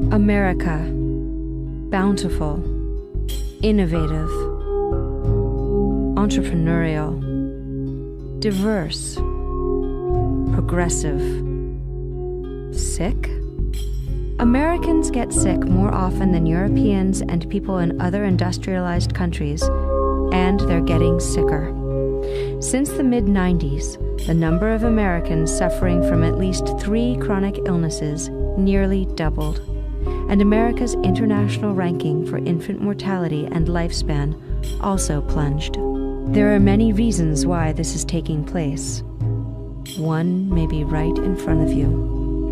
America, bountiful, innovative, entrepreneurial, diverse, progressive. Sick? Americans get sick more often than Europeans and people in other industrialized countries, and they're getting sicker. Since the mid-90s, the number of Americans suffering from at least 3 chronic illnesses nearly doubled, and America's international ranking for infant mortality and lifespan also plunged. There are many reasons why this is taking place. One may be right in front of you.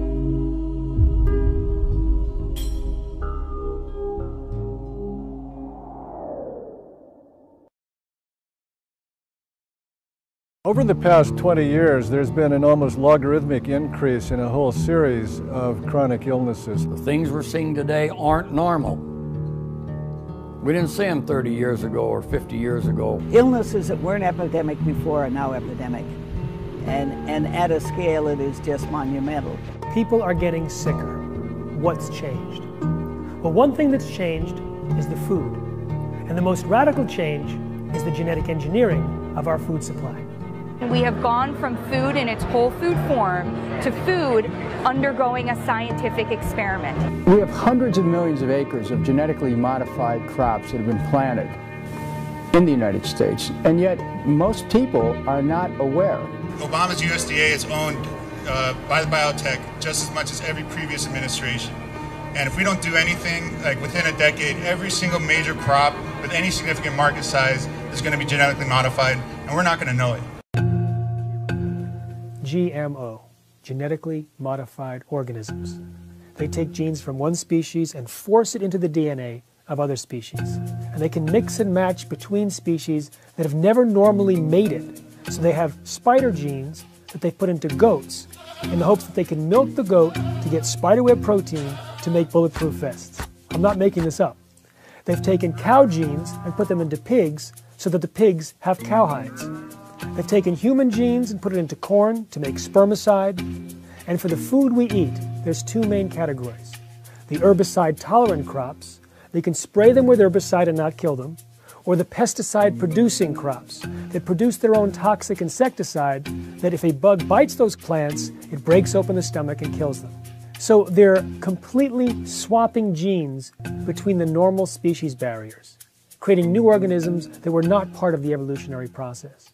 Over the past 20 years, there's been an almost logarithmic increase in a whole series of chronic illnesses. The things we're seeing today aren't normal. We didn't see them 30 years ago or 50 years ago. Illnesses that weren't epidemic before are now epidemic. And at a scale it is just monumental. People are getting sicker. What's changed? Well, one thing that's changed is the food. And the most radical change is the genetic engineering of our food supply. We have gone from food in its whole food form to food undergoing a scientific experiment. We have hundreds of millions of acres of genetically modified crops that have been planted in the United States, and yet most people are not aware. Obama's USDA is owned by the biotech just as much as every previous administration. And if we don't do anything, like within a decade, every single major crop with any significant market size is going to be genetically modified, and we're not going to know it. GMO, genetically modified organisms. They take genes from one species and force it into the DNA of other species. And they can mix and match between species that have never normally mated. So they have spider genes that they put into goats in the hopes that they can milk the goat to get spiderweb protein to make bulletproof vests. I'm not making this up. They've taken cow genes and put them into pigs so that the pigs have cowhides. They've taken human genes and put it into corn to make spermicide. And for the food we eat, there's 2 main categories. The herbicide-tolerant crops, they can spray them with herbicide and not kill them, or the pesticide-producing crops that produce their own toxic insecticide that if a bug bites those plants, it breaks open the stomach and kills them. So they're completely swapping genes between the normal species barriers, creating new organisms that were not part of the evolutionary process.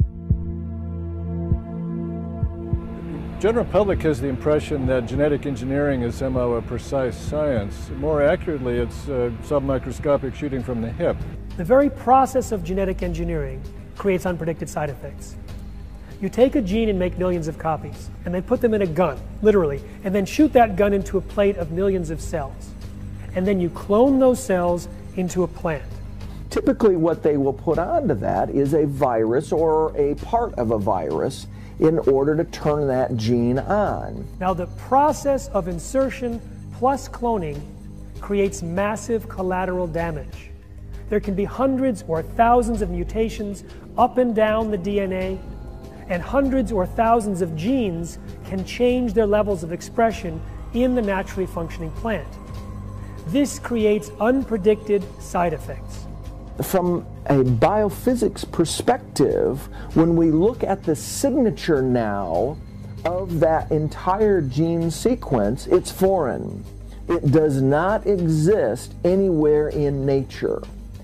The general public has the impression that genetic engineering is somehow a precise science. More accurately, it's submicroscopic shooting from the hip. The very process of genetic engineering creates unpredicted side effects. You take a gene and make millions of copies, and then put them in a gun, literally, and then shoot that gun into a plate of millions of cells. And then you clone those cells into a plant. Typically what they will put onto that is a virus or a part of a virus in order to turn that gene on. Now the process of insertion plus cloning creates massive collateral damage. There can be hundreds or thousands of mutations up and down the DNA, and hundreds or thousands of genes can change their levels of expression in the naturally functioning plant. This creates unpredicted side effects. From a biophysics perspective, when we look at the signature now of that entire gene sequence, it's foreign. It does not exist anywhere in nature.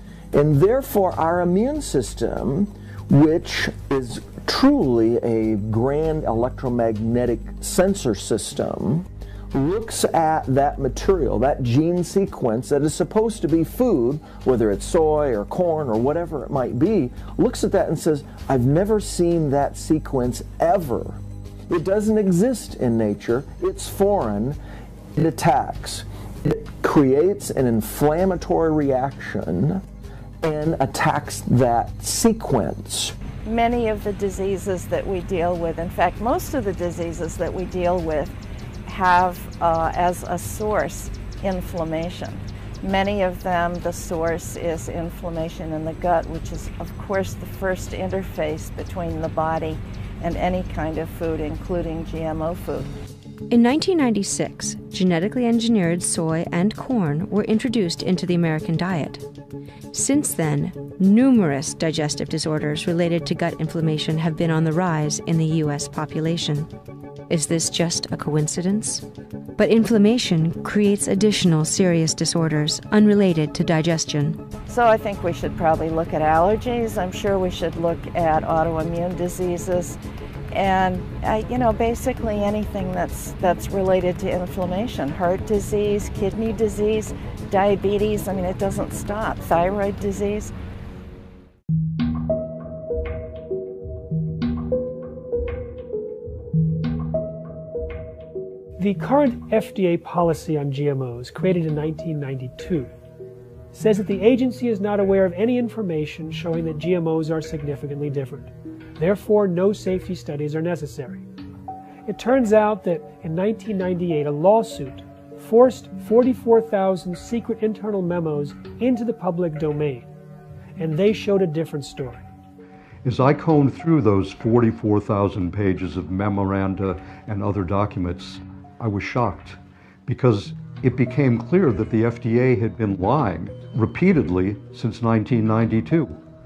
And therefore our immune system, which is truly a grand electromagnetic sensor system, looks at that material, that gene sequence that is supposed to be food, whether it's soy or corn or whatever it might be, looks at that and says, I've never seen that sequence ever. It doesn't exist in nature, it's foreign, it attacks. It creates an inflammatory reaction and attacks that sequence. Many of the diseases that we deal with, in fact, most of the diseases that we deal with, have as a source inflammation. Many of them, the source is inflammation in the gut, which is, of course, the first interface between the body and any kind of food, including GMO food. In 1996, genetically engineered soy and corn were introduced into the American diet. Since then, numerous digestive disorders related to gut inflammation have been on the rise in the U.S. population. Is this just a coincidence? But inflammation creates additional serious disorders unrelated to digestion. So I think we should probably look at allergies. I'm sure we should look at autoimmune diseases and, basically anything that's related to inflammation. Heart disease, kidney disease, diabetes, it doesn't stop. Thyroid disease. The current FDA policy on GMOs, created in 1992, says that the agency is not aware of any information showing that GMOs are significantly different. Therefore, no safety studies are necessary. It turns out that in 1998, a lawsuit forced 44,000 secret internal memos into the public domain, and they showed a different story. As I combed through those 44,000 pages of memoranda and other documents, I was shocked because it became clear that the FDA had been lying repeatedly since 1992,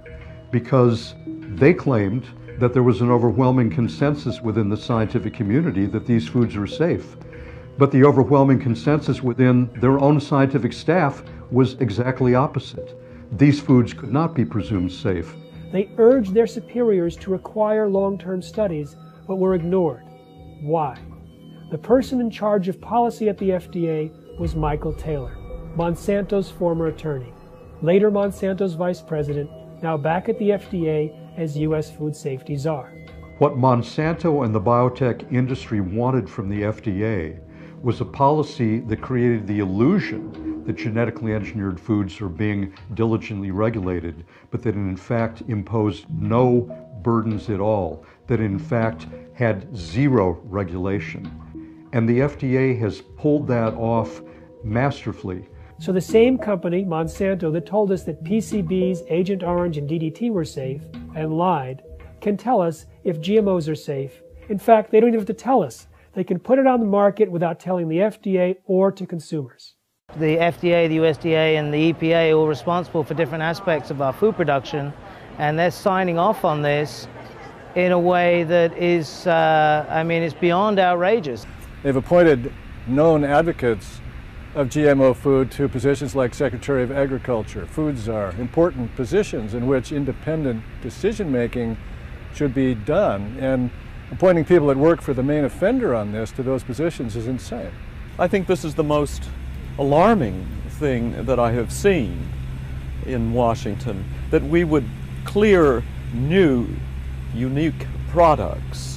because they claimed that there was an overwhelming consensus within the scientific community that these foods are safe. But the overwhelming consensus within their own scientific staff was exactly opposite. These foods could not be presumed safe. They urged their superiors to require long-term studies, but were ignored. Why? The person in charge of policy at the FDA was Michael Taylor, Monsanto's former attorney, later Monsanto's vice president, now back at the FDA as U.S. food safety czar. What Monsanto and the biotech industry wanted from the FDA was a policy that created the illusion that genetically engineered foods are being diligently regulated, but that in fact imposed no burdens at all, that in fact had zero regulation. And the FDA has pulled that off masterfully. So the same company, Monsanto, that told us that PCBs, Agent Orange, and DDT were safe, and lied, can tell us if GMOs are safe. In fact, they don't even have to tell us. They can put it on the market without telling the FDA or to consumers. The FDA, the USDA, and the EPA are all responsible for different aspects of our food production, and they're signing off on this in a way that is, it's beyond outrageous. They've appointed known advocates of GMO food to positions like Secretary of Agriculture, Food Czar, important positions in which independent decision-making should be done. And appointing people that work for the main offender on this to those positions is insane. I think this is the most alarming thing that I have seen in Washington, that we would clear new, unique products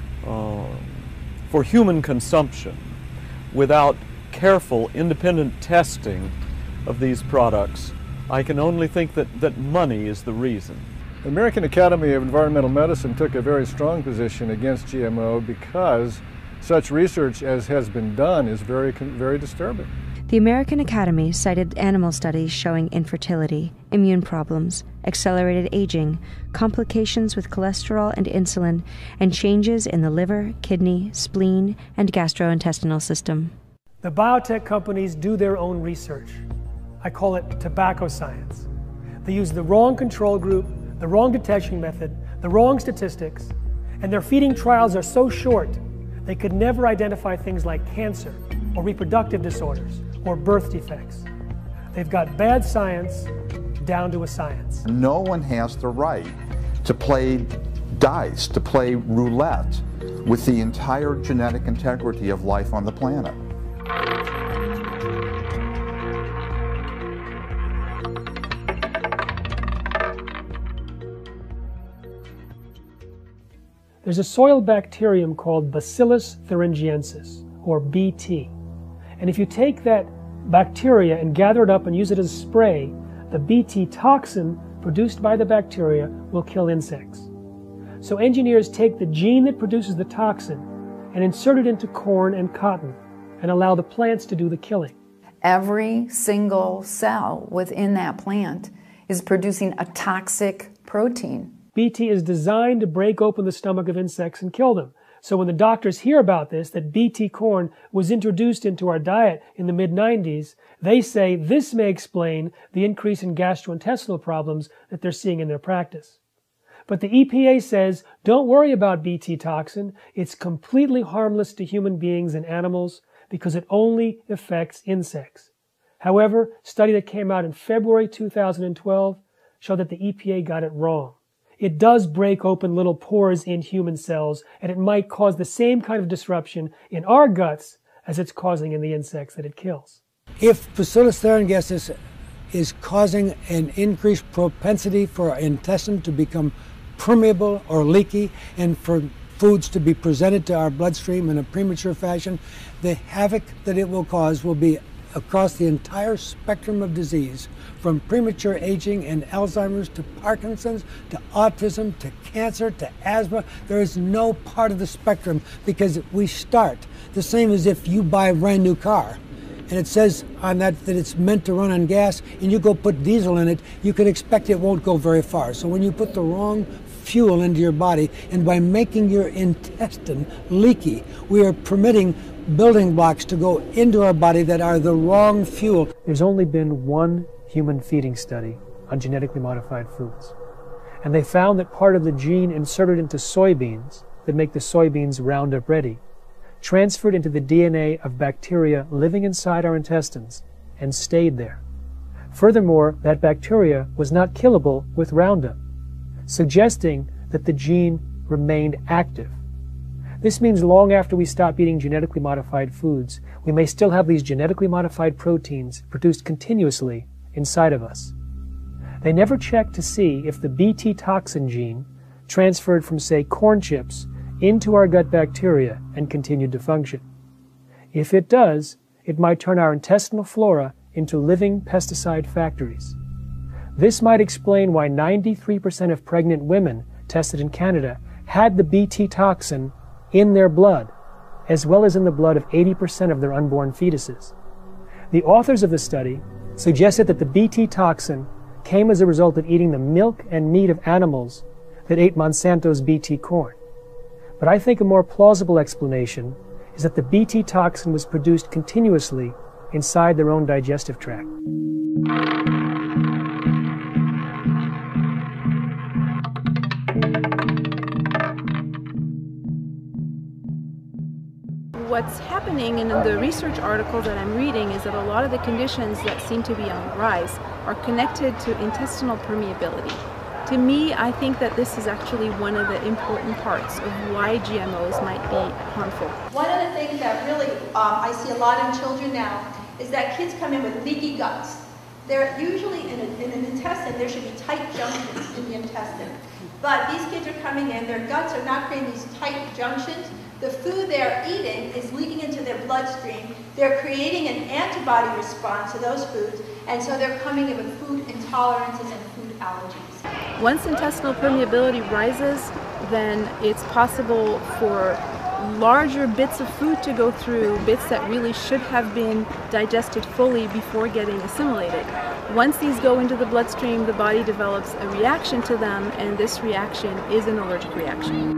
for human consumption without careful, independent testing of these products. I can only think that money is the reason. The American Academy of Environmental Medicine took a very strong position against GMO because such research as has been done is very, very disturbing. The American Academy cited animal studies showing infertility, immune problems, accelerated aging, complications with cholesterol and insulin, and changes in the liver, kidney, spleen, and gastrointestinal system. The biotech companies do their own research. I call it tobacco science. They use the wrong control group, the wrong detection method, the wrong statistics, and their feeding trials are so short they could never identify things like cancer or reproductive disorders or birth defects. They've got bad science down to a science. No one has the right to play dice, to play roulette with the entire genetic integrity of life on the planet. There's a soil bacterium called Bacillus thuringiensis, or BT. And if you take that bacteria and gather it up and use it as a spray, the BT toxin produced by the bacteria will kill insects. So engineers take the gene that produces the toxin and insert it into corn and cotton and allow the plants to do the killing. Every single cell within that plant is producing a toxic protein. BT is designed to break open the stomach of insects and kill them. So when the doctors hear about this, that BT corn was introduced into our diet in the mid-90s, they say this may explain the increase in gastrointestinal problems that they're seeing in their practice. But the EPA says, don't worry about BT toxin. It's completely harmless to human beings and animals because it only affects insects. However, a study that came out in February 2012 showed that the EPA got it wrong. It does break open little pores in human cells, and it might cause the same kind of disruption in our guts as it's causing in the insects that it kills. If Bacillus thuringiensis is causing an increased propensity for our intestine to become permeable or leaky and for foods to be presented to our bloodstream in a premature fashion, the havoc that it will cause will be across the entire spectrum of disease, from premature aging and Alzheimer's to Parkinson's to autism to cancer to asthma. There is no part of the spectrum because we start the same as if you buy a brand new car and it says on that it's meant to run on gas and you go put diesel in it, you can expect it won't go very far. So when you put the wrong fuel into your body, and by making your intestine leaky, we are permitting building blocks to go into our body that are the wrong fuel. There's only been one human feeding study on genetically modified foods. And they found that part of the gene inserted into soybeans that make the soybeans Roundup ready transferred into the DNA of bacteria living inside our intestines and stayed there. Furthermore, that bacteria was not killable with Roundup, suggesting that the gene remained active. This means long after we stop eating genetically modified foods, we may still have these genetically modified proteins produced continuously inside of us. They never checked to see if the BT toxin gene transferred from, say, corn chips into our gut bacteria and continued to function. If it does, it might turn our intestinal flora into living pesticide factories. This might explain why 93% of pregnant women tested in Canada had the BT toxin in their blood, as well as in the blood of 80% of their unborn fetuses. The authors of the study suggested that the BT toxin came as a result of eating the milk and meat of animals that ate Monsanto's BT corn. But I think a more plausible explanation is that the BT toxin was produced continuously inside their own digestive tract. What's happening in the research article that I'm reading is that a lot of the conditions that seem to be on the rise are connected to intestinal permeability. To me, I think that this is actually one of the important parts of why GMOs might be harmful. One of the things that really I see a lot in children now is that kids come in with leaky guts. They're usually in an intestine, there should be tight junctions in the intestine. But these kids are coming in, their guts are not creating these tight junctions. The food they're eating is leaking into their bloodstream. They're creating an antibody response to those foods, and so they're coming in with food intolerances and food allergies. Once intestinal permeability rises, then it's possible for larger bits of food to go through, bits that really should have been digested fully before getting assimilated. Once these go into the bloodstream, the body develops a reaction to them, and this reaction is an allergic reaction.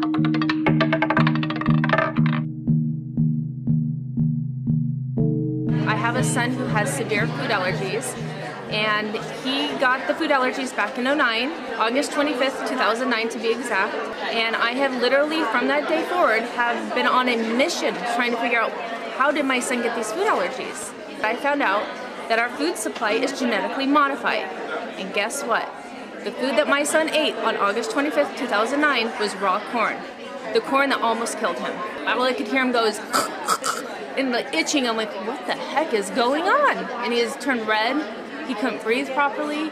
I have a son who has severe food allergies, and he got the food allergies back in '09, August 25th, 2009 to be exact, and I have literally from that day forward have been on a mission trying to figure out how did my son get these food allergies. I found out that our food supply is genetically modified, and guess what? The food that my son ate on August 25th, 2009 was raw corn, the corn that almost killed him. All I could hear him go is and like itching. I'm like, what the heck is going on? And he has turned red. He couldn't breathe properly.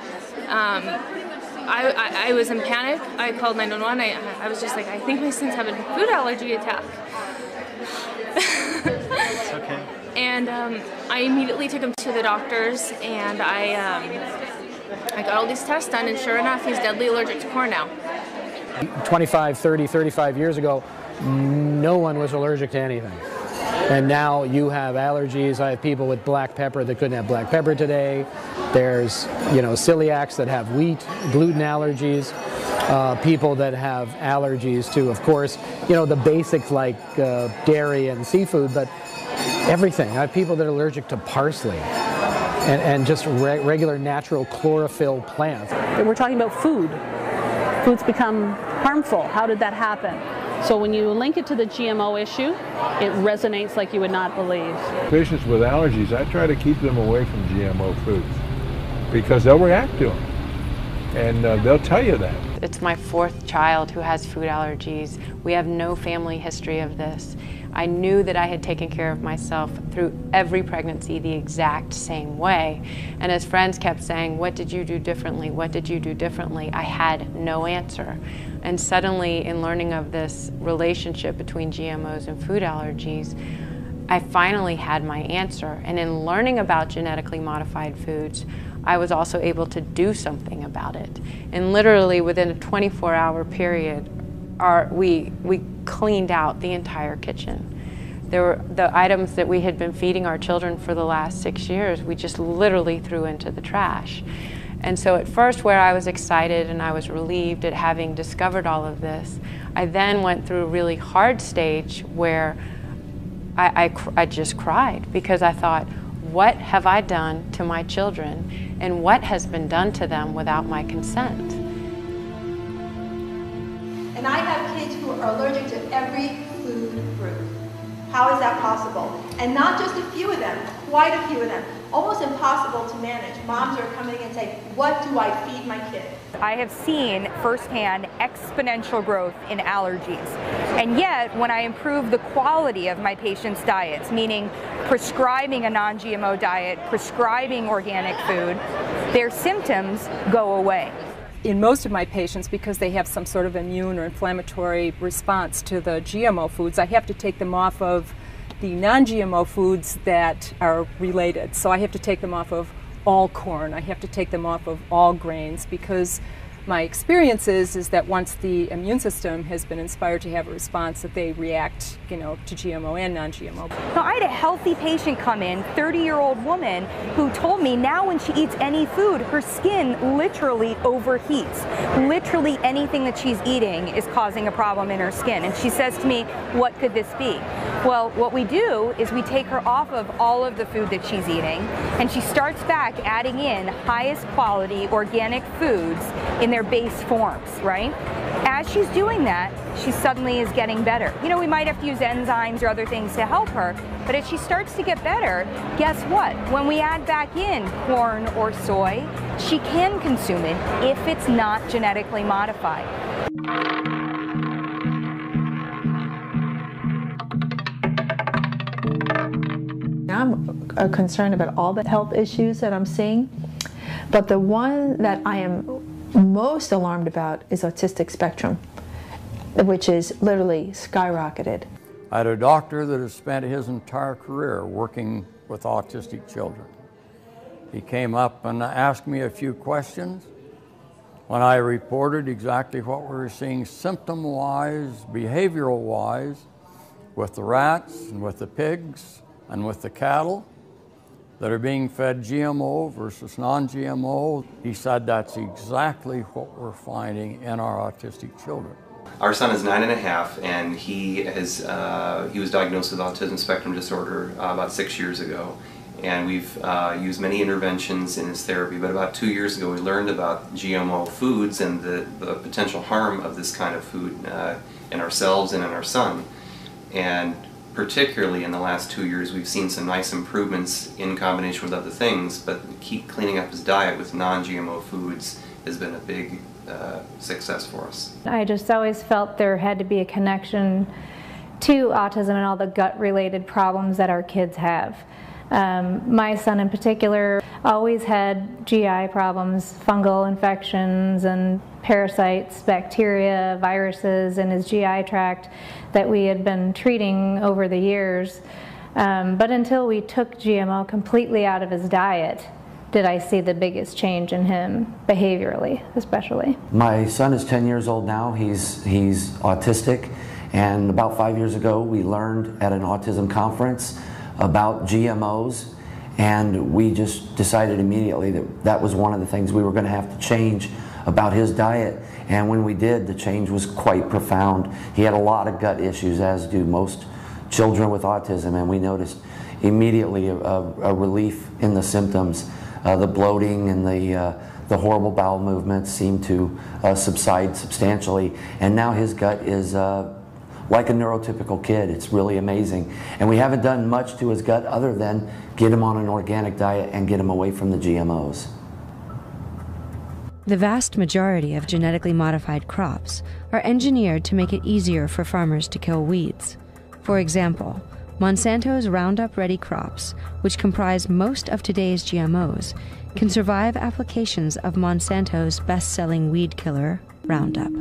I was in panic. I called 911. I was just like, I think my son's having a food allergy attack. It's okay. And I immediately took him to the doctors, and I got all these tests done, and sure enough, he's deadly allergic to corn now. 25, 30, 35 years ago, no one was allergic to anything. And now you have allergies. I have people with black pepper that couldn't have black pepper today. There's, celiacs that have wheat, gluten allergies. people that have allergies to, of course, you know, the basics like dairy and seafood, but everything. I have people that are allergic to parsley and just regular natural chlorophyll plants. We're talking about food. Foods become harmful. How did that happen? So when you link it to the GMO issue, it resonates like you would not believe. Patients with allergies, I try to keep them away from GMO foods because they'll react to them, and they'll tell you that. It's my fourth child who has food allergies. We have no family history of this. I knew that I had taken care of myself through every pregnancy the exact same way. And as friends kept saying, what did you do differently? What did you do differently? I had no answer. And suddenly, in learning of this relationship between GMOs and food allergies, I finally had my answer. And in learning about genetically modified foods, I was also able to do something about it. And literally within a 24-hour period, we cleaned out the entire kitchen. There were the items that we had been feeding our children for the last 6 years, we just literally threw into the trash. And so at first, where I was excited and I was relieved at having discovered all of this, I then went through a really hard stage where I just cried because I thought, what have I done to my children and what has been done to them without my consent? And I have kids who are allergic to every food group. How is that possible? And not just a few of them, quite a few of them. Almost impossible to manage. Moms are coming and saying, what do I feed my kid? I have seen firsthand exponential growth in allergies. And yet, when I improve the quality of my patients' diets, meaning prescribing a non-GMO diet, prescribing organic food, their symptoms go away. In most of my patients, because they have some sort of immune or inflammatory response to the GMO foods, I have to take them off of the non-GMO foods that are related. So I have to take them off of all corn. I have to take them off of all grains because my experience is that once the immune system has been inspired to have a response, that they react, to GMO and non-GMO. Now, I had a healthy patient come in, 30-year-old woman, who told me now when she eats any food, her skin literally overheats. Literally anything that she's eating is causing a problem in her skin. And she says to me, what could this be? Well, what we do is we take her off of all of the food that she's eating, and she starts back adding in highest quality organic foods in their base forms, right? As she's doing that, she suddenly is getting better. We might have to use enzymes or other things to help her, but as she starts to get better, guess what? When we add back in corn or soy, she can consume it if it's not genetically modified. I'm concerned about all the health issues that I'm seeing, but the one that I am most alarmed about is autistic spectrum, which is literally skyrocketed. I had a doctor that has spent his entire career working with autistic children. He came up and asked me a few questions. When I reported exactly what we were seeing symptom-wise, behavioral-wise, with the rats and with the pigs and with the cattle that are being fed GMO versus non-GMO, he said that's exactly what we're finding in our autistic children. Our son is 9.5, and he was diagnosed with autism spectrum disorder about 6 years ago. And we've used many interventions in his therapy, but about 2 years ago we learned about GMO foods and the potential harm of this kind of food in ourselves and in our son. And particularly in the last 2 years, we've seen some nice improvements in combination with other things, but keep cleaning up his diet with non-GMO foods has been a big success for us. I just always felt there had to be a connection to autism and all the gut-related problems that our kids have. My son in particular always had GI problems, fungal infections and parasites, bacteria, viruses in his GI tract that we had been treating over the years. But until we took GMO completely out of his diet, did I see the biggest change in him, behaviorally especially. My son is 10 years old now. He's autistic, and about 5 years ago we learned at an autism conference about GMOs, and we just decided immediately that that was one of the things we were going to have to change about his diet. And when we did, the change was quite profound. He had a lot of gut issues, as do most children with autism, and we noticed immediately a relief in the symptoms. The bloating and the horrible bowel movements seemed to subside substantially, and now his gut is like a neurotypical kid. It's really amazing. And we haven't done much to his gut other than get him on an organic diet and get him away from the GMOs. The vast majority of genetically modified crops are engineered to make it easier for farmers to kill weeds. For example, Monsanto's Roundup-ready crops, which comprise most of today's GMOs, can survive applications of Monsanto's best-selling weed killer, Roundup.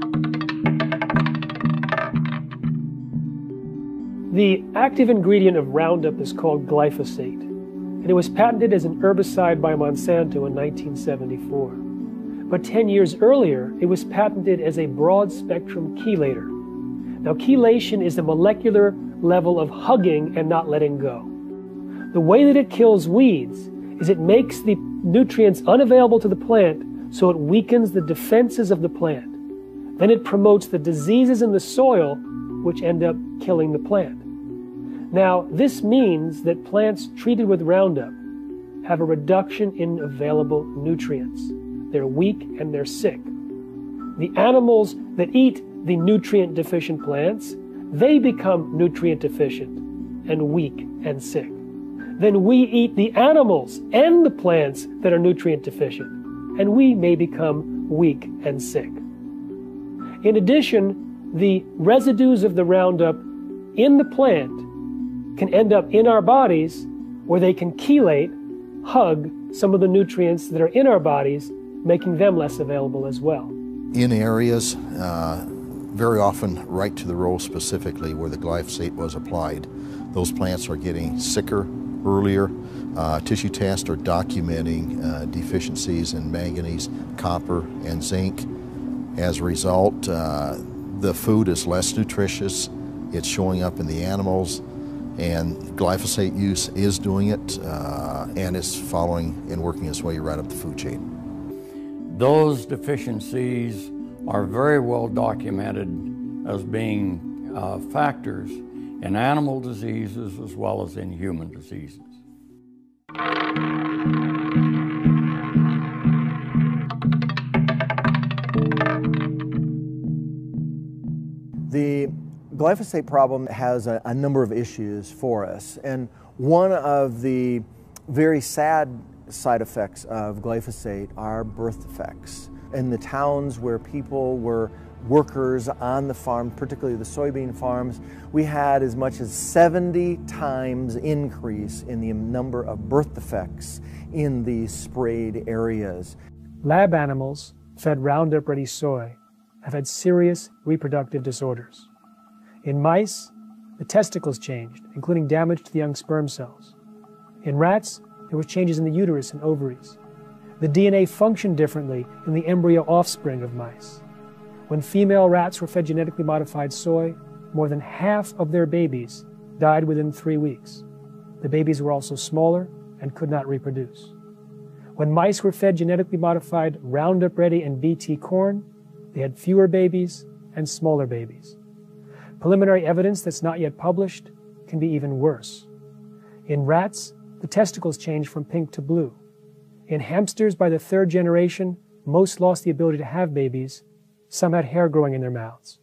The active ingredient of Roundup is called glyphosate, and it was patented as an herbicide by Monsanto in 1974. But 10 years earlier, it was patented as a broad-spectrum chelator. Now, chelation is the molecular level of hugging and not letting go. The way that it kills weeds is it makes the nutrients unavailable to the plant, so it weakens the defenses of the plant. Then it promotes the diseases in the soil, which end up killing the plant. Now, this means that plants treated with Roundup have a reduction in available nutrients. They're weak and they're sick. The animals that eat the nutrient-deficient plants, they become nutrient-deficient and weak and sick. Then we eat the animals and the plants that are nutrient-deficient, and we may become weak and sick. In addition, the residues of the Roundup in the plant can end up in our bodies, where they can chelate, hug some of the nutrients that are in our bodies, making them less available as well. In areas, very often right to the row specifically where the glyphosate was applied, those plants are getting sicker earlier. Tissue tests are documenting deficiencies in manganese, copper, and zinc. As a result, the food is less nutritious. It's showing up in the animals, and glyphosate use is doing it, and it's following and working its way right up the food chain. Those deficiencies are very well documented as being factors in animal diseases as well as in human diseases. The glyphosate problem has a number of issues for us, and one of the very sad side effects of glyphosate are birth defects. In the towns where people were workers on the farm, particularly the soybean farms, we had as much as 70 times increase in the number of birth defects in these sprayed areas. Lab animals fed Roundup-ready soy have had serious reproductive disorders. In mice, the testicles changed, including damage to the young sperm cells. In rats, there were changes in the uterus and ovaries. The DNA functioned differently in the embryo offspring of mice. When female rats were fed genetically modified soy, more than half of their babies died within 3 weeks. The babies were also smaller and could not reproduce. When mice were fed genetically modified Roundup-ready and BT corn, they had fewer babies and smaller babies. Preliminary evidence that's not yet published can be even worse. In rats, the testicles changed from pink to blue. In hamsters, by the 3rd generation, most lost the ability to have babies. Some had hair growing in their mouths.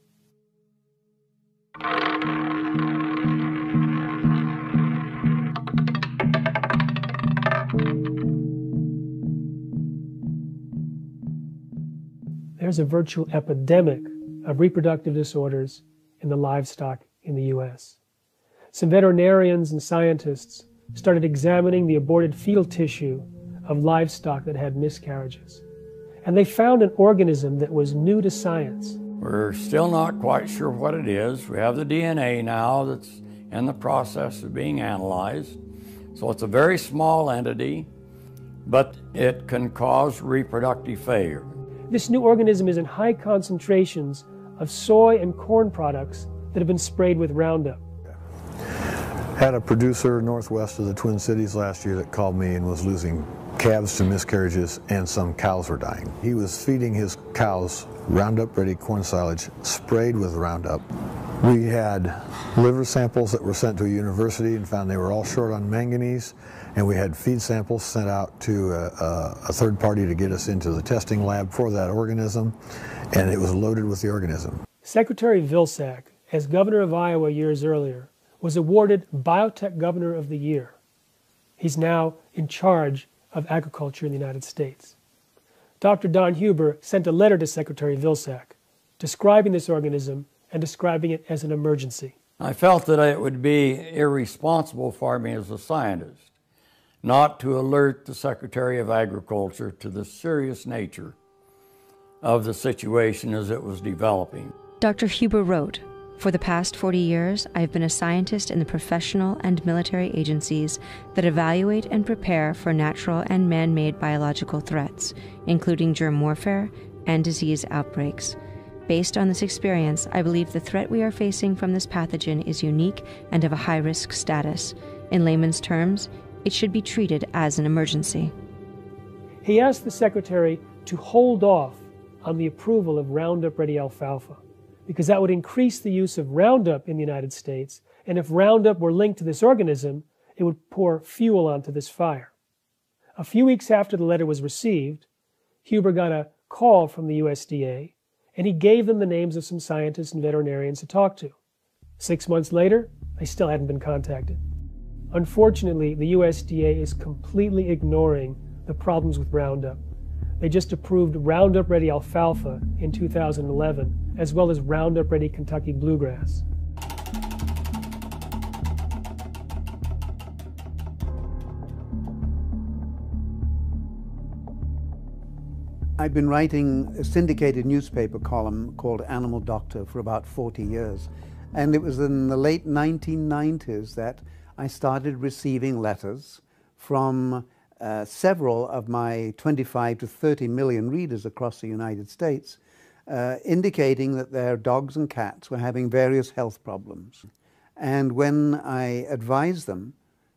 There's a virtual epidemic of reproductive disorders in the livestock in the U.S. Some veterinarians and scientists started examining the aborted fetal tissue of livestock that had miscarriages. And they found an organism that was new to science. We're still not quite sure what it is. We have the DNA now that's in the process of being analyzed. So it's a very small entity, but it can cause reproductive failure. This new organism is in high concentrations of soy and corn products that have been sprayed with Roundup. Had a producer northwest of the Twin Cities last year that called me and was losing calves to miscarriages, and some cows were dying. He was feeding his cows Roundup Ready corn silage sprayed with Roundup. We had liver samples that were sent to a university and found they were all short on manganese, and we had feed samples sent out to a third party to get us into the testing lab for that organism, and it was loaded with the organism. Secretary Vilsack, as governor of Iowa years earlier, was awarded Biotech Governor of the Year. He's now in charge of agriculture in the United States. Dr. Don Huber sent a letter to Secretary Vilsack describing this organism and describing it as an emergency. I felt that it would be irresponsible for me as a scientist not to alert the Secretary of Agriculture to the serious nature of the situation as it was developing. Dr. Huber wrote, "For the past 40 years, I have been a scientist in the professional and military agencies that evaluate and prepare for natural and man-made biological threats, including germ warfare and disease outbreaks. Based on this experience, I believe the threat we are facing from this pathogen is unique and of a high-risk status. In layman's terms, it should be treated as an emergency." He asked the Secretary to hold off on the approval of Roundup Ready alfalfa, because that would increase the use of Roundup in the United States, and if Roundup were linked to this organism, it would pour fuel onto this fire. A few weeks after the letter was received, Huber got a call from the USDA, and he gave them the names of some scientists and veterinarians to talk to. 6 months later, they still hadn't been contacted. Unfortunately, the USDA is completely ignoring the problems with Roundup. They just approved Roundup Ready alfalfa in 2011, as well as Roundup Ready Kentucky bluegrass. I've been writing a syndicated newspaper column called Animal Doctor for about 40 years. And it was in the late 1990s that I started receiving letters from several of my 25 to 30 million readers across the United States indicating that their dogs and cats were having various health problems. And when I advised them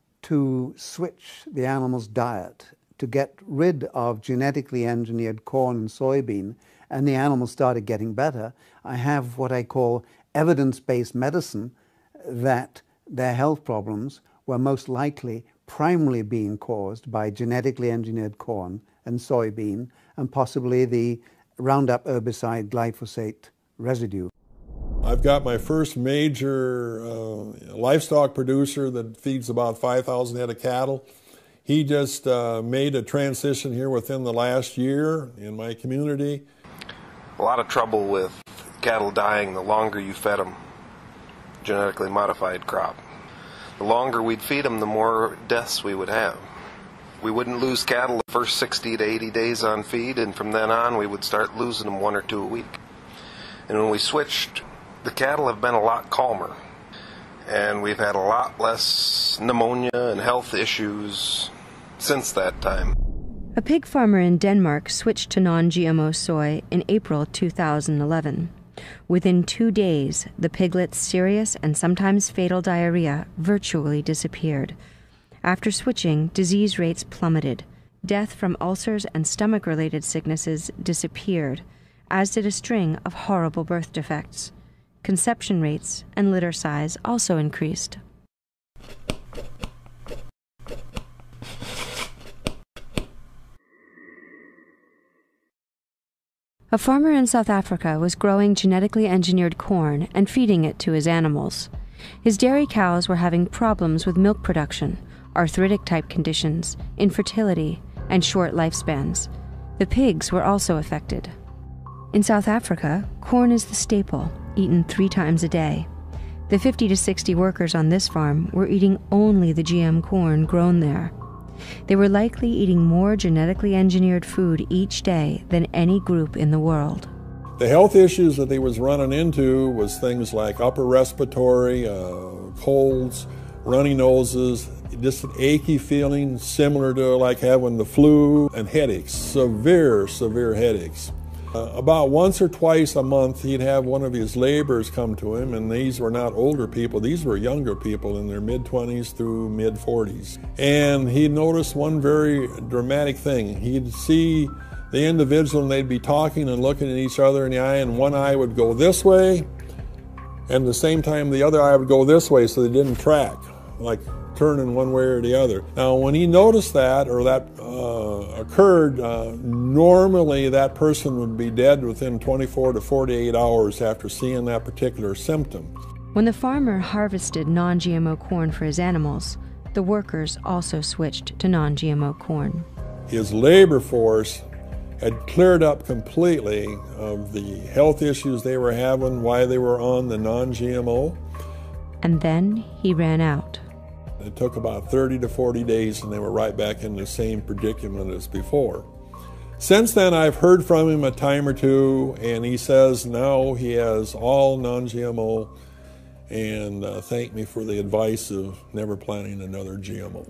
to switch the animal's diet to get rid of genetically engineered corn and soybean, and the animals started getting better, I have what I call evidence-based medicine that their health problems were most likely primarily being caused by genetically engineered corn and soybean, and possibly the Roundup herbicide glyphosate residue. I've got my first major livestock producer that feeds about 5,000 head of cattle. He just made a transition here within the last year in my community. A lot of trouble with cattle dying the longer you fed them genetically modified crop. The longer we'd feed them, the more deaths we would have. We wouldn't lose cattle the first 60 to 80 days on feed, and from then on we would start losing them 1 or 2 a week. And when we switched, the cattle have been a lot calmer, and we've had a lot less pneumonia and health issues since that time. A pig farmer in Denmark switched to non-GMO soy in April 2011. Within 2 days, the piglet's serious and sometimes fatal diarrhea virtually disappeared. After switching, disease rates plummeted. Death from ulcers and stomach-related sicknesses disappeared, as did a string of horrible birth defects. Conception rates and litter size also increased. A farmer in South Africa was growing genetically engineered corn and feeding it to his animals. His dairy cows were having problems with milk production, arthritic-type conditions, infertility, and short lifespans. The pigs were also affected. In South Africa, corn is the staple, eaten 3 times a day. The 50 to 60 workers on this farm were eating only the GM corn grown there. They were likely eating more genetically engineered food each day than any group in the world. The health issues that they was running into was things like upper respiratory, colds, runny noses, just an achy feeling similar to like having the flu, and headaches, severe headaches. About once or twice a month, he'd have one of his laborers come to him, and these were not older people, these were younger people in their mid-20s through mid-40s. And he'd notice one very dramatic thing. He'd see the individual and they'd be talking and looking at each other in the eye, and one eye would go this way, and at the same time the other eye would go this way, so they didn't track, like turning one way or the other. Now when he noticed that, or that occurred, normally that person would be dead within 24 to 48 hours after seeing that particular symptom. When the farmer harvested non-GMO corn for his animals, the workers also switched to non-GMO corn. His labor force had cleared up completely of the health issues they were having, why they were on the non-GMO. And then he ran out. It took about 30 to 40 days and they were right back in the same predicament as before. Since then I've heard from him a time or two, and he says now he has all non-GMO, and thanked me for the advice of never planting another GMO.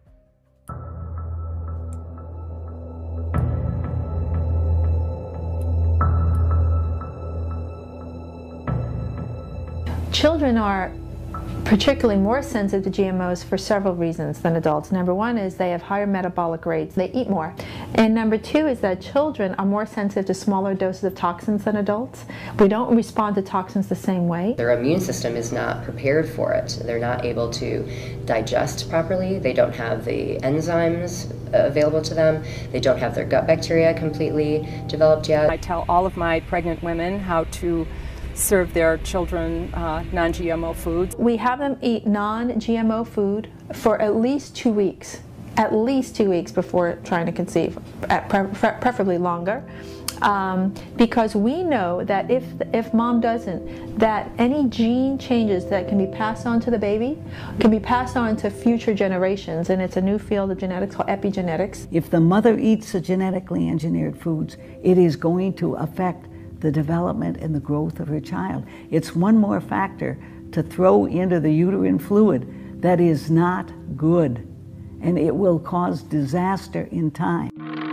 Children are particularly more sensitive to GMOs for several reasons than adults. Number one is they have higher metabolic rates, they eat more. And number two is that children are more sensitive to smaller doses of toxins than adults. We don't respond to toxins the same way. Their immune system is not prepared for it. They're not able to digest properly. They don't have the enzymes available to them. They don't have their gut bacteria completely developed yet. I tell all of my pregnant women how to serve their children non-GMO foods. We have them eat non-GMO food for at least 2 weeks. At least 2 weeks before trying to conceive, preferably longer. Because we know that if mom doesn't, that any gene changes that can be passed on to the baby can be passed on to future generations, and it's a new field of genetics called epigenetics. If the mother eats the genetically engineered foods, it is going to affect the development and the growth of her child. It's one more factor to throw into the uterine fluid that is not good, and it will cause disaster in time.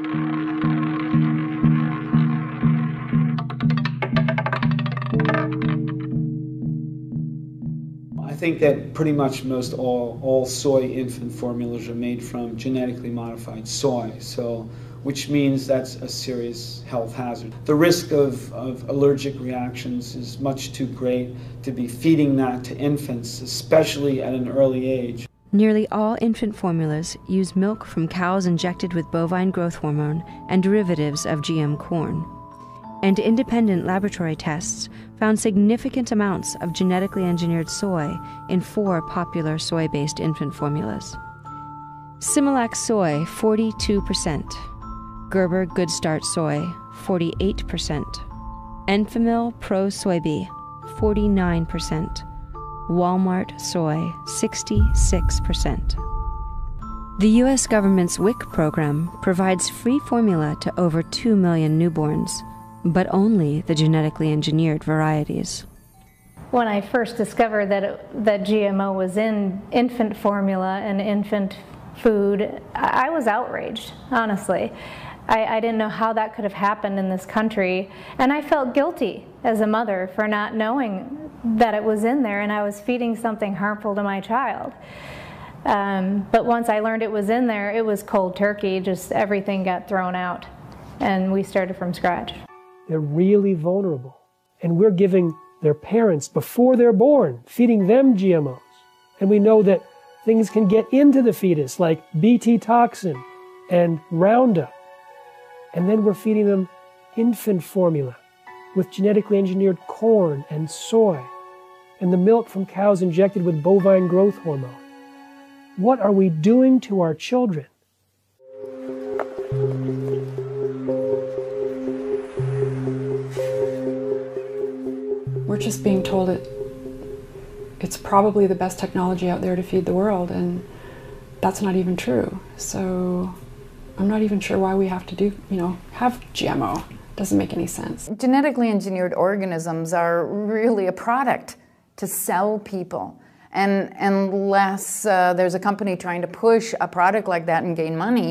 I think that pretty much most all soy infant formulas are made from genetically modified soy, which means that's a serious health hazard. The risk of allergic reactions is much too great to be feeding that to infants, especially at an early age. Nearly all infant formulas use milk from cows injected with bovine growth hormone and derivatives of GM corn. And independent laboratory tests found significant amounts of genetically engineered soy in 4 popular soy-based infant formulas. Similac soy, 42%. Gerber Good Start soy, 48%. Enfamil Pro Soybe, 49%. Walmart soy, 66%. The U.S. government's WIC program provides free formula to over 2 million newborns, but only the genetically engineered varieties. When I first discovered that GMO was in infant formula and infant food, I was outraged, honestly. I didn't know how that could have happened in this country, and I felt guilty as a mother for not knowing that it was in there and I was feeding something harmful to my child. But once I learned it was in there, it was cold turkey, just everything got thrown out, and we started from scratch. They're really vulnerable, and we're giving their parents, before they're born, feeding them GMOs. And we know that things can get into the fetus, like Bt toxin and Roundup. And then we're feeding them infant formula with genetically engineered corn and soy, and the milk from cows injected with bovine growth hormone. What are we doing to our children? We're just being told it's probably the best technology out there to feed the world, and that's not even true. So I'm not even sure why we have to have GMO. Doesn't make any sense. Genetically engineered organisms are really a product to sell people. And unless there's a company trying to push a product like that and gain money,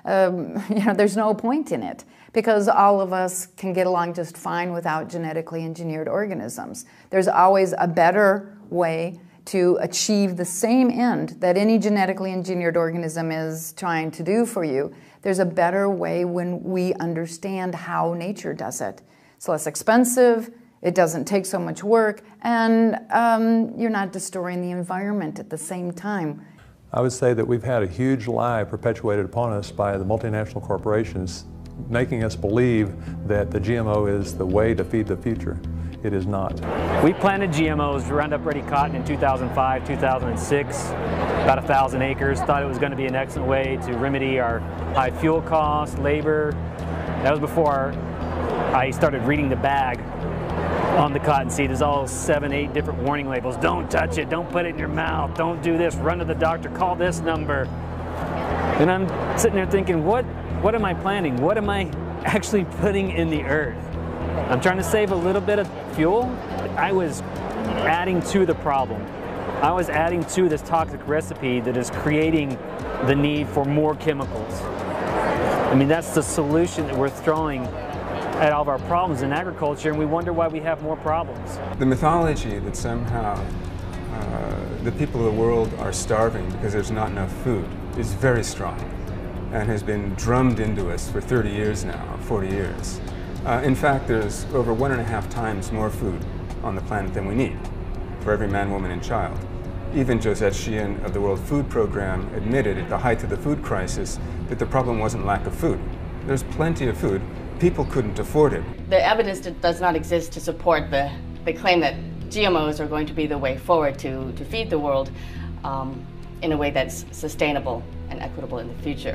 there's no point in it, because all of us can get along just fine without genetically engineered organisms. There's always a better way to achieve the same end that any genetically engineered organism is trying to do for you. There's a better way when we understand how nature does it. It's less expensive, it doesn't take so much work, and you're not destroying the environment at the same time. I would say that we've had a huge lie perpetuated upon us by the multinational corporations, making us believe that the GMO is the way to feed the future. It is not. We planted GMOs, Roundup Ready cotton, in 2005, 2006, about 1,000 acres. Thought it was going to be an excellent way to remedy our high fuel costs, labor. That was before I started reading the bag on the cottonseed. There's all 7, 8 different warning labels. Don't touch it, don't put it in your mouth, don't do this, run to the doctor, call this number. And I'm sitting there thinking, what am I planting? What am I actually putting in the earth? I'm trying to save a little bit of fuel. I was adding to the problem. I was adding to this toxic recipe that is creating the need for more chemicals. I mean, that's the solution that we're throwing at all of our problems in agriculture, and we wonder why we have more problems. The mythology that somehow the people of the world are starving because there's not enough food is very strong and has been drummed into us for 30 years now, 40 years. In fact, there's over 1.5 times more food on the planet than we need for every man, woman, and child. Even Josette Sheehan of the World Food Program admitted at the height of the food crisis that the problem wasn't lack of food. There's plenty of food. People couldn't afford it. The evidence does not exist to support the claim that GMOs are going to be the way forward to feed the world in a way that's sustainable and equitable in the future.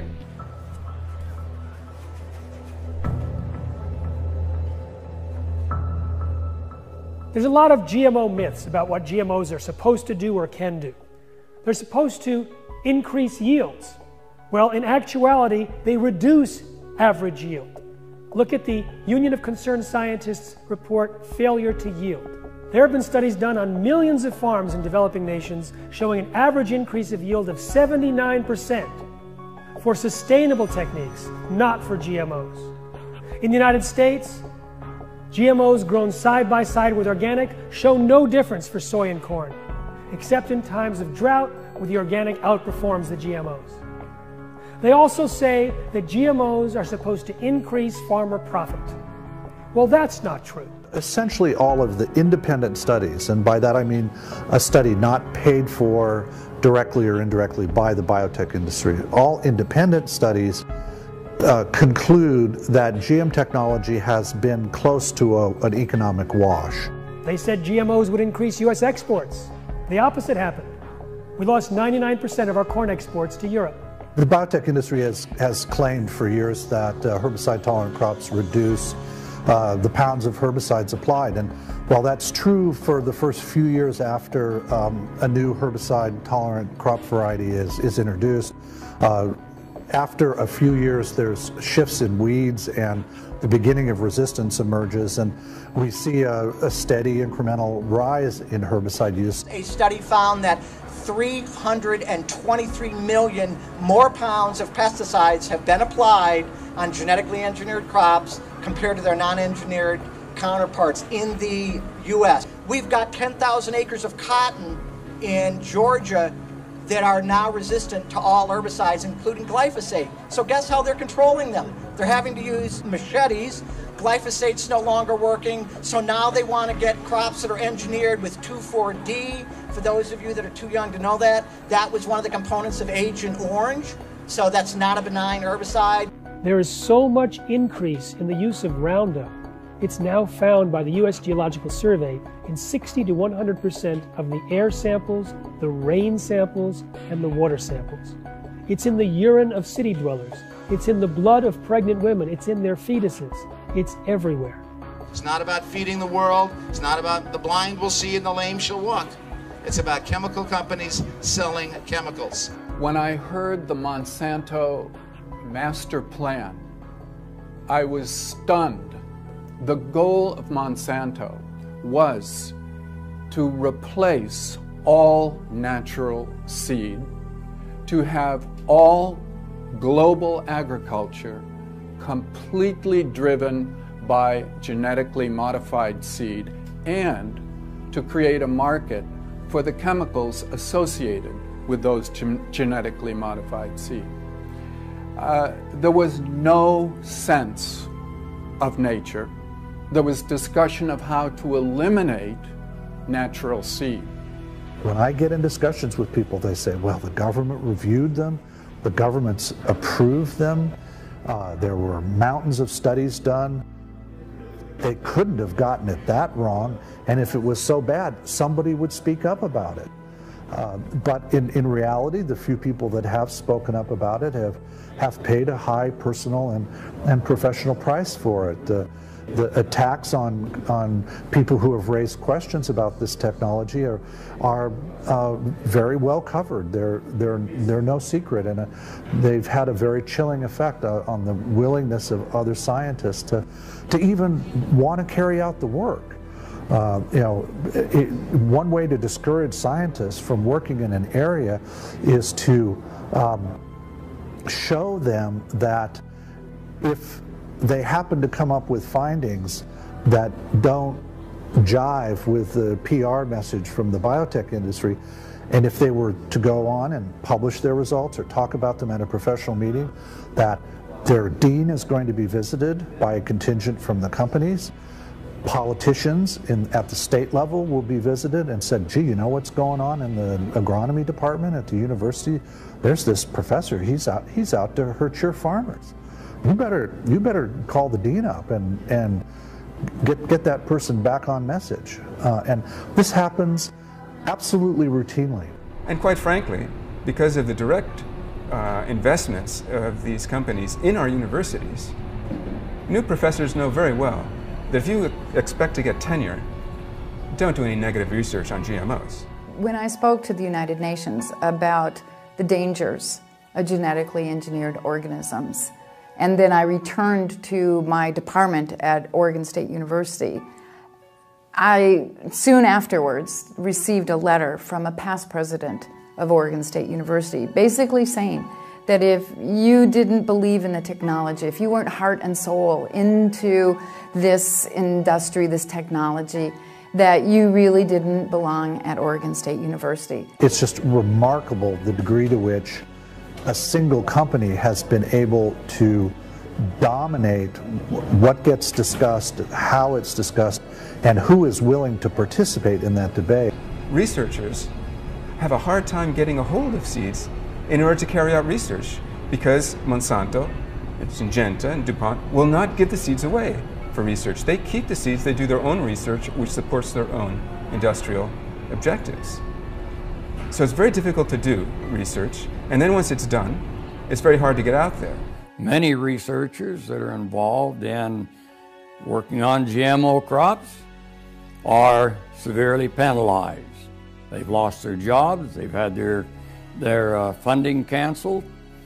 There's a lot of GMO myths about what GMOs are supposed to do or can do. They're supposed to increase yields. Well, in actuality, they reduce average yield. Look at the Union of Concerned Scientists report, Failure to Yield. There have been studies done on millions of farms in developing nations showing an average increase of yield of 79% for sustainable techniques, not for GMOs. In the United States, GMOs grown side by side with organic show no difference for soy and corn, except in times of drought where the organic outperforms the GMOs. They also say that GMOs are supposed to increase farmer profit. Well, that's not true. Essentially all of the independent studies, and by that I mean a study not paid for directly or indirectly by the biotech industry, all independent studies conclude that GM technology has been close to an economic wash. They said GMOs would increase U.S. exports. The opposite happened. We lost 99% of our corn exports to Europe. The biotech industry has claimed for years that herbicide-tolerant crops reduce the pounds of herbicides applied. And while that's true for the first few years after a new herbicide-tolerant crop variety is introduced, after a few years there's shifts in weeds and the beginning of resistance emerges, and we see a steady incremental rise in herbicide use. A study found that 323 million more pounds of pesticides have been applied on genetically engineered crops compared to their non-engineered counterparts in the U.S. We've got 10,000 acres of cotton in Georgia that are now resistant to all herbicides, including glyphosate. So guess how they're controlling them? They're having to use machetes. Glyphosate's no longer working, so now they want to get crops that are engineered with 2,4-D. For those of you that are too young to know that, that was one of the components of Agent Orange, so that's not a benign herbicide. There is so much increase in the use of Roundup. It's now found by the U.S. Geological Survey in 60 to 100% of the air samples, the rain samples, and the water samples. It's in the urine of city dwellers. It's in the blood of pregnant women. It's in their fetuses. It's everywhere. It's not about feeding the world. It's not about the blind will see and the lame shall walk. It's about chemical companies selling chemicals. When I heard the Monsanto master plan, I was stunned. The goal of Monsanto was to replace all natural seed, to have all global agriculture completely driven by genetically modified seed and to create a market for the chemicals associated with those genetically modified seed. There was no sense of nature. There was discussion of how to eliminate natural seed. When I get in discussions with people, they say, well, the government reviewed them, the government's approved them, there were mountains of studies done. They couldn't have gotten it that wrong, and if it was so bad, somebody would speak up about it. But in reality, the few people that have spoken up about it have paid a high personal and professional price for it. The attacks on people who have raised questions about this technology are very well covered. They're no secret, and they've had a very chilling effect on the willingness of other scientists to even want to carry out the work. One way to discourage scientists from working in an area is to show them that if they happen to come up with findings that don't jive with the PR message from the biotech industry, and if they were to go on and publish their results or talk about them at a professional meeting, that their dean is going to be visited by a contingent from the companies. Politicians at the state level will be visited and said, gee, you know what's going on in the agronomy department at the university? There's this professor, he's out to hurt your farmers. You better call the dean up and get that person back on message. And this happens absolutely routinely. And quite frankly, because of the direct investments of these companies in our universities, new professors know very well that if you expect to get tenure, don't do any negative research on GMOs. When I spoke to the United Nations about the dangers of genetically engineered organisms, and then I returned to my department at Oregon State University, I soon afterwards received a letter from a past president of Oregon State University, basically saying that if you didn't believe in the technology, if you weren't heart and soul into this industry, this technology, that you really didn't belong at Oregon State University. It's just remarkable the degree to which a single company has been able to dominate what gets discussed, how it's discussed, and who is willing to participate in that debate. Researchers have a hard time getting a hold of seeds in order to carry out research because Monsanto, Syngenta, and DuPont will not give the seeds away for research. They keep the seeds, they do their own research, which supports their own industrial objectives. So it's very difficult to do research, and then once it's done, it's very hard to get out there. Many researchers that are involved in working on GMO crops are severely penalized. They've lost their jobs, they've had their funding canceled,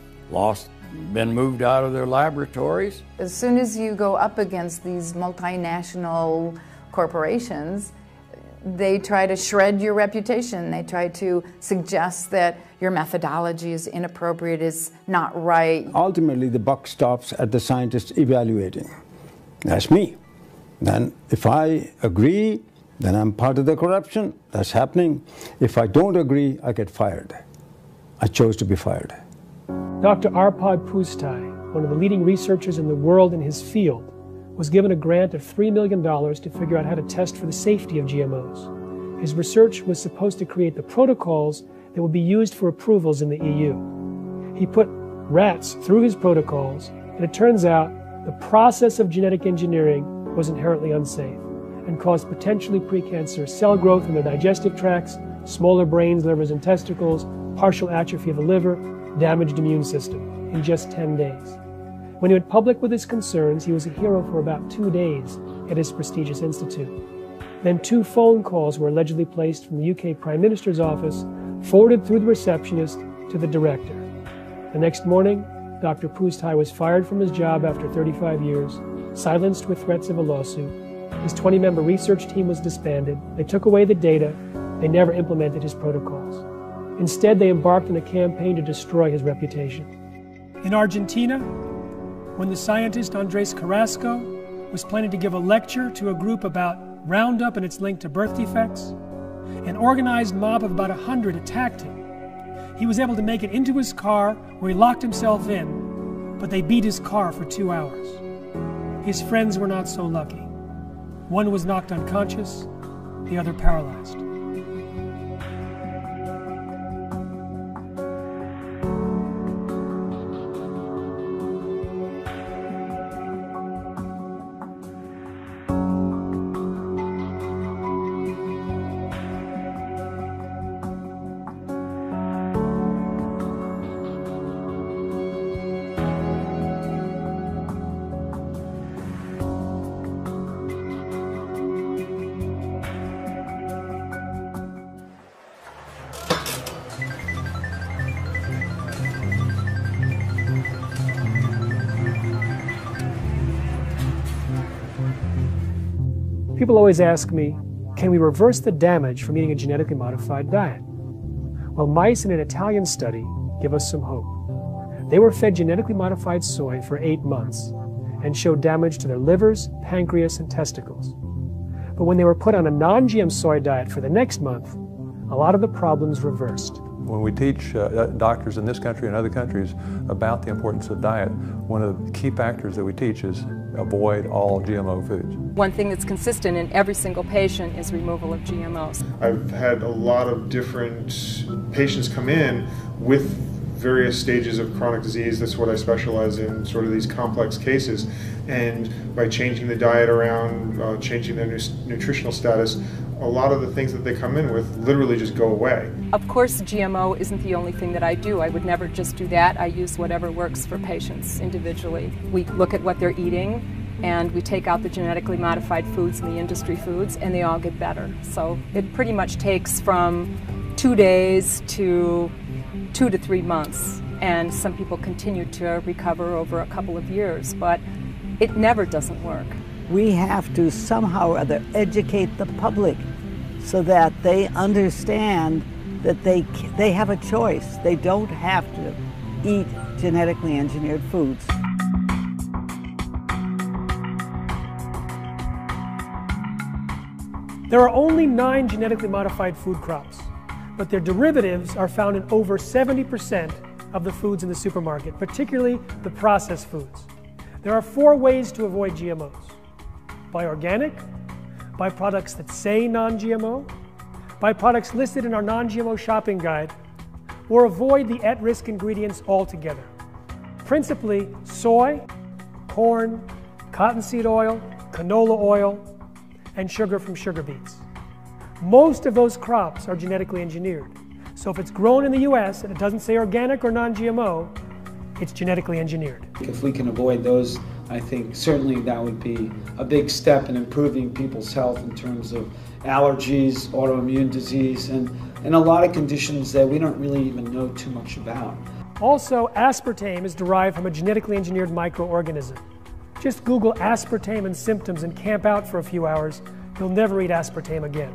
been moved out of their laboratories. As soon as you go up against these multinational corporations, they try to shred your reputation. They try to suggest that your methodology is inappropriate, is not right. Ultimately, the buck stops at the scientist evaluating. That's me. Then if I agree, then I'm part of the corruption. That's happening. If I don't agree, I get fired. I chose to be fired. Dr. Arpad Pustai, one of the leading researchers in the world in his field, was given a grant of $3 million to figure out how to test for the safety of GMOs. His research was supposed to create the protocols that would be used for approvals in the EU. He put rats through his protocols, and it turns out the process of genetic engineering was inherently unsafe and caused potentially precancerous cell growth in their digestive tracts, smaller brains, livers, and testicles, partial atrophy of the liver, damaged immune system in just 10 days. When he went public with his concerns, he was a hero for about 2 days at his prestigious institute. Then 2 phone calls were allegedly placed from the UK Prime Minister's office, forwarded through the receptionist to the director. The next morning, Dr. Pustai was fired from his job after 35 years, silenced with threats of a lawsuit. His 20-member research team was disbanded. They took away the data. They never implemented his protocols. Instead, they embarked on a campaign to destroy his reputation. In Argentina, when the scientist Andres Carrasco was planning to give a lecture to a group about Roundup and its link to birth defects, an organized mob of about 100 attacked him. He was able to make it into his car, where he locked himself in, but they beat his car for 2 hours. His friends were not so lucky. One was knocked unconscious, the other paralyzed. People always ask me, can we reverse the damage from eating a genetically modified diet? Well, mice in an Italian study give us some hope. They were fed genetically modified soy for 8 months and showed damage to their livers, pancreas, and testicles. But when they were put on a non-GM soy diet for the next month, a lot of the problems reversed. When we teach doctors in this country and other countries about the importance of diet, one of the key factors that we teach is avoid all GMO foods. One thing that's consistent in every single patient is removal of GMOs. I've had a lot of different patients come in with various stages of chronic disease. That's what I specialize in, sort of these complex cases. And by changing the diet around, changing their nutritional status, a lot of the things that they come in with literally just go away. Of course, GMO isn't the only thing that I do. I would never just do that. I use whatever works for patients individually. We look at what they're eating, and we take out the genetically modified foods and the industry foods, and they all get better. So it pretty much takes from 2 days to 2 to 3 months, and some people continue to recover over a couple of years, but it never doesn't work. We have to somehow or other educate the public so that they understand that they have a choice. They don't have to eat genetically engineered foods. There are only 9 genetically modified food crops, but their derivatives are found in over 70% of the foods in the supermarket, particularly the processed foods. There are 4 ways to avoid GMOs. Buy organic, buy products that say non-GMO, buy products listed in our non-GMO shopping guide, or avoid the at-risk ingredients altogether. Principally soy, corn, cottonseed oil, canola oil, and sugar from sugar beets. Most of those crops are genetically engineered. So if it's grown in the US and it doesn't say organic or non-GMO, it's genetically engineered. If we can avoid those, I think certainly that would be a big step in improving people's health in terms of allergies, autoimmune disease, and a lot of conditions that we don't really even know too much about. Also, aspartame is derived from a genetically engineered microorganism. Just Google aspartame and symptoms and camp out for a few hours. You'll never eat aspartame again.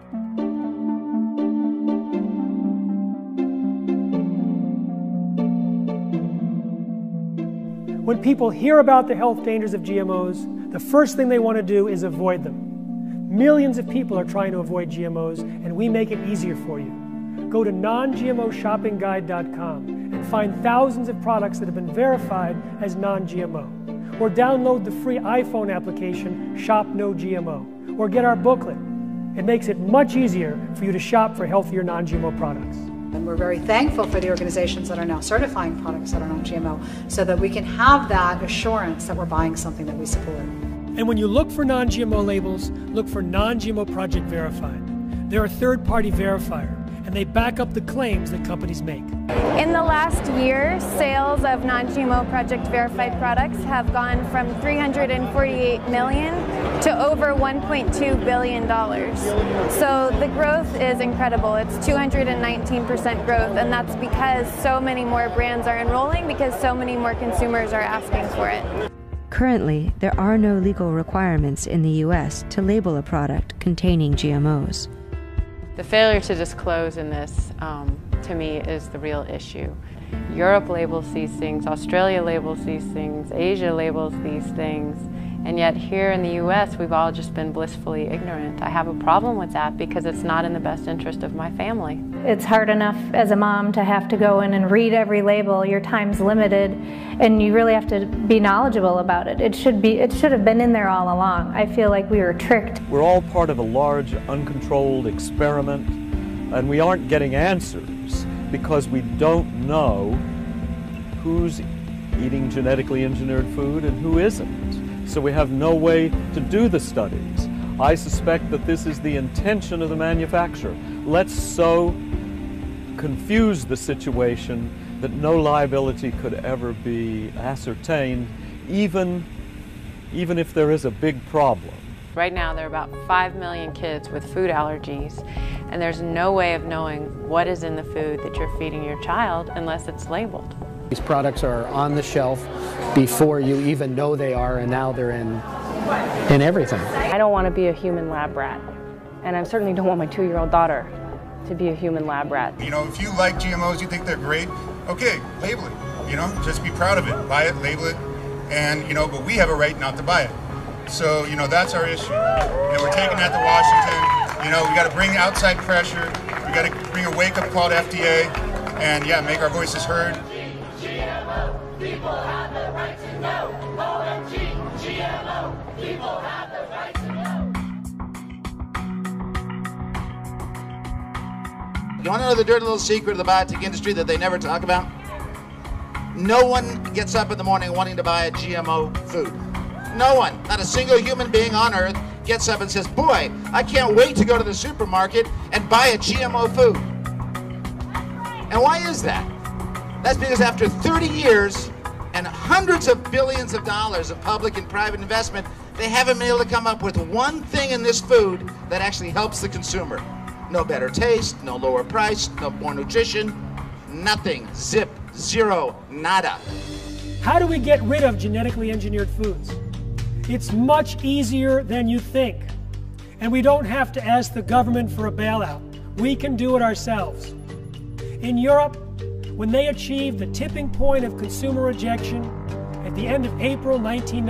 When people hear about the health dangers of GMOs, the first thing they want to do is avoid them. Millions of people are trying to avoid GMOs, and we make it easier for you. Go to non-GMOshoppingguide.com and find thousands of products that have been verified as non-GMO. Or download the free iPhone application, Shop No GMO. Or get our booklet. It makes it much easier for you to shop for healthier non-GMO products. And we're very thankful for the organizations that are now certifying products that are non-GMO so that we can have that assurance that we're buying something that we support. And when you look for non-GMO labels, look for non-GMO Project Verified. They're a third-party verifier, and they back up the claims that companies make. In the last year, sales of non-GMO Project Verified products have gone from $348 million to over $1.2 billion. So the growth is incredible. It's 219% growth, and that's because so many more brands are enrolling, because so many more consumers are asking for it. Currently, there are no legal requirements in the U.S. to label a product containing GMOs. The failure to disclose in this, to me, is the real issue. Europe labels these things, Australia labels these things, Asia labels these things, and yet here in the US we've all just been blissfully ignorant. I have a problem with that because it's not in the best interest of my family. It's hard enough as a mom to have to go in and read every label. Your time's limited and you really have to be knowledgeable about it. It should have been in there all along. I feel like we were tricked. We're all part of a large uncontrolled experiment and we aren't getting answers because we don't know who's eating genetically engineered food and who isn't. So we have no way to do the studies. I suspect that this is the intention of the manufacturer. Let's so confuse the situation that no liability could ever be ascertained, even if there is a big problem. Right now there are about 5 million kids with food allergies, and there's no way of knowing what is in the food that you're feeding your child unless it's labeled. These products are on the shelf before you even know they are, and now they're in everything. I don't want to be a human lab rat, and I certainly don't want my 2-year-old daughter to be a human lab rat. You know, if you like GMOs, you think they're great, okay, label it. You know, just be proud of it. Buy it, label it, and, you know, but we have a right not to buy it. So, you know, that's our issue. You know, we're taking that to Washington. You know, we got to bring outside pressure. We got to bring a wake-up call to FDA, and yeah, make our voices heard. GMO, people have the right to know. OMG, GMO, people have the right to know. You want to know the dirty little secret of the biotech industry that they never talk about? No one gets up in the morning wanting to buy a GMO food. No one, not a single human being on earth gets up and says, boy, I can't wait to go to the supermarket and buy a GMO food. And why is that? That's because after 30 years and hundreds of billions of dollars of public and private investment, they haven't been able to come up with one thing in this food that actually helps the consumer. No better taste, no lower price, no more nutrition, nothing. Zip, zero, nada. How do we get rid of genetically engineered foods? It's much easier than you think. And we don't have to ask the government for a bailout. We can do it ourselves. In Europe, when they achieved the tipping point of consumer rejection at the end of April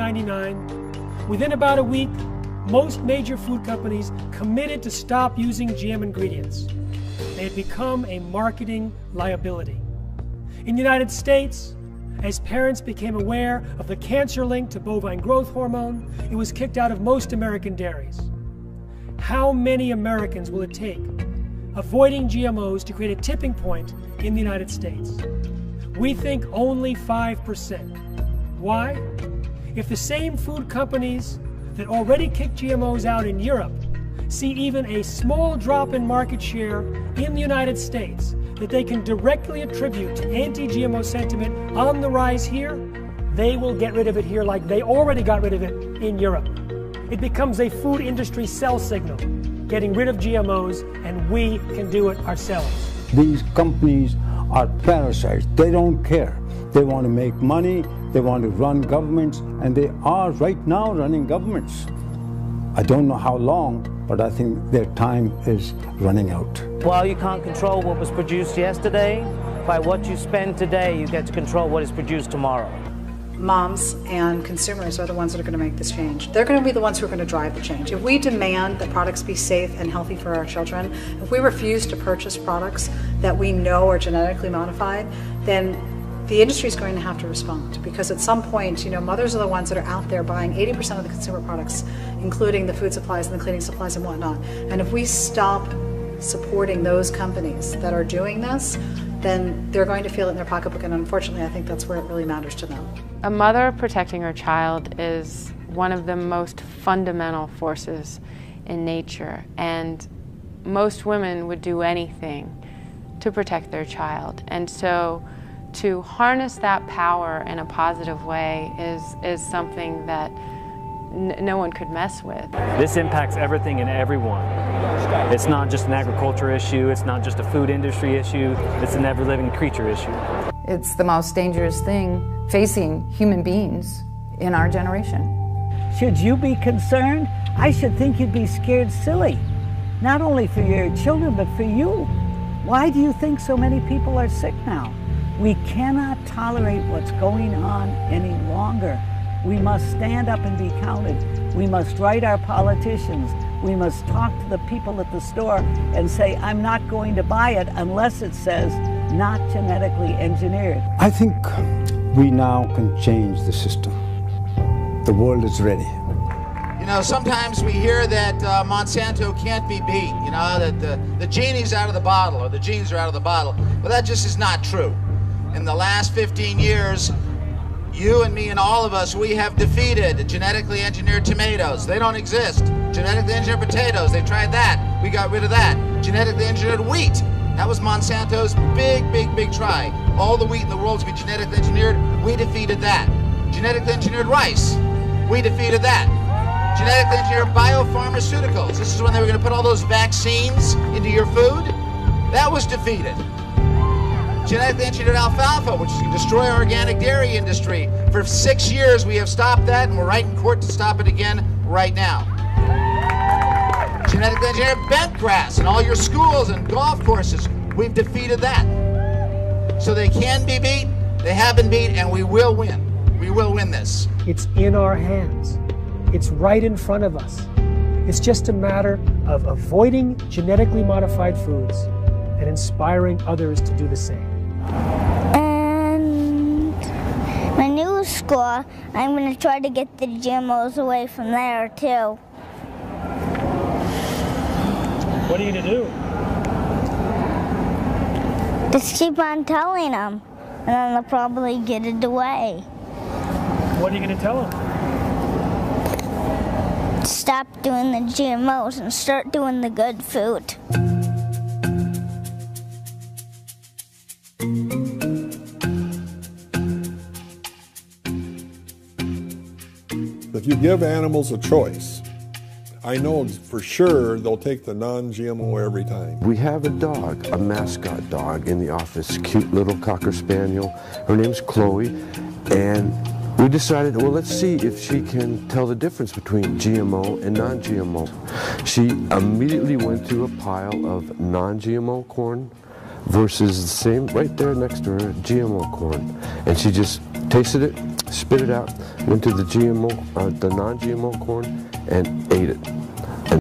1999, within about a week, most major food companies committed to stop using GM ingredients. They had become a marketing liability. In the United States, as parents became aware of the cancer link to bovine growth hormone, it was kicked out of most American dairies. How many Americans will it take avoiding GMOs to create a tipping point in the United States? We think only 5%. Why? If the same food companies that already kicked GMOs out in Europe see even a small drop in market share in the United States that they can directly attribute to anti-GMO sentiment on the rise here, they will get rid of it here like they already got rid of it in Europe. It becomes a food industry sell signal, getting rid of GMOs, and we can do it ourselves. These companies are parasites. They don't care. They want to make money, they want to run governments, and they are right now running governments. I don't know how long, but I think their time is running out. While you can't control what was produced yesterday, by what you spend today, you get to control what is produced tomorrow. Moms and consumers are the ones that are going to make this change. They're going to be the ones who are going to drive the change. If we demand that products be safe and healthy for our children, if we refuse to purchase products that we know are genetically modified, then the industry is going to have to respond, because at some point, you know, mothers are the ones that are out there buying 80% of the consumer products, including the food supplies and the cleaning supplies and whatnot. And if we stop supporting those companies that are doing this, then they're going to feel it in their pocketbook, and unfortunately I think that's where it really matters to them. A mother protecting her child is one of the most fundamental forces in nature, and most women would do anything to protect their child. And so to harness that power in a positive way is something that no one could mess with. This impacts everything and everyone. It's not just an agriculture issue, it's not just a food industry issue, it's an ever-living creature issue. It's the most dangerous thing facing human beings in our generation. Should you be concerned? I should think you'd be scared silly. Not only for your children, but for you. Why do you think so many people are sick now? We cannot tolerate what's going on any longer. We must stand up and be counted. We must write our politicians. We must talk to the people at the store and say, I'm not going to buy it unless it says not genetically engineered. I think we now can change the system. The world is ready. You know, sometimes we hear that Monsanto can't be beat, you know, that the genie's out of the bottle or the genes are out of the bottle. But that just is not true. In the last 15 years, you and me and all of us, we have defeated genetically engineered tomatoes. They don't exist. Genetically engineered potatoes, they tried that. We got rid of that. Genetically engineered wheat. That was Monsanto's big try. All the wheat in the world to be genetically engineered, we defeated that. Genetically engineered rice, we defeated that. Genetically engineered biopharmaceuticals, this is when they were going to put all those vaccines into your food, that was defeated. Genetically engineered alfalfa, which is going to destroy our organic dairy industry. For 6 years we have stopped that, and we're right in court to stop it again right now. Genetically engineered bent grass in all your schools and golf courses, we've defeated that. So they can be beat, they have been beat, and we will win. We will win this. It's in our hands. It's right in front of us. It's just a matter of avoiding genetically modified foods and inspiring others to do the same. And my new school, I'm going to try to get the GMOs away from there too. What are you going to do? Just keep on telling them, and then they'll probably get it away. What are you going to tell them? Stop doing the GMOs and start doing the good food. If you give animals a choice, I know for sure they'll take the non-GMO every time. We have a dog, a mascot dog in the office, cute little Cocker Spaniel. Her name's Chloe, and we decided, well, let's see if she can tell the difference between GMO and non-GMO. She immediately went through a pile of non-GMO corn versus the same right there next to her GMO corn, and she just tasted it, spit it out, went to the GMO, the non-GMO corn, and ate it.